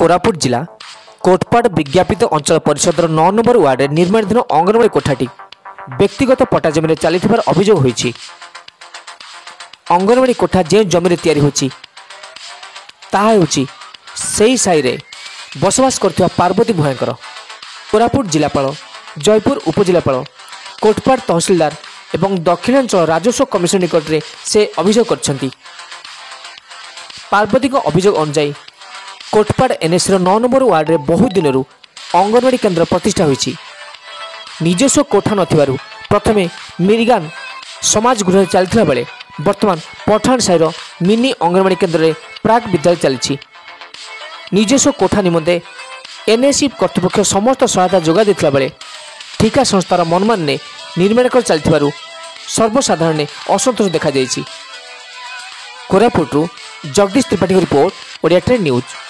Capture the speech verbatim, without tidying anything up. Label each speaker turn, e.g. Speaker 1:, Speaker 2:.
Speaker 1: कोरापुट जिला कोटपाड़ विज्ञापित अंचल परिषद नौ नंबर वार्ड निर्माणाधीन अंगनवाड़ी कोठाटी व्यक्तिगत पट्टा जमी चली अभियोग होईछि। अंगनवाड़ी कोठा जे जमी तैयारी होछि ताहा हेउछि सेही साई रे बसवास करथिबा पार्वती भयंकर। कोरापुट जिलापाल, जयपुर उपजिलापाल, कोटपाड़ तहसिलदार एवं दक्षिणांचल राजस्व कमिशन निकट में से अभियोग करछंती। पार्वती को अभियोग अनुसार कोटपाड़ एनएस नौ नंबर वार्ड रे बहु दिन अंगनवाड़ी केन्द्र प्रतिष्ठा होईछि। निजस्व कोठा नथिबारु प्रथमे मिरगान समाज गृह चलथिला बेले वर्तमान पठाण साइर मिनी अंगनवाड़ी केन्द्र रे प्राक विद्यालय चली। निजस्व कोठा निमंते एनएससी कर्तृपक्ष समस्त सहायता जोगा देथिला बेले ठिका संस्थार मनमान ने निर्माण कर चलथिबारु सर्वसाधारण ने असंतोष देखा जायछि। कोरापुटरू Jagdish Tripathi report, Odia trend news.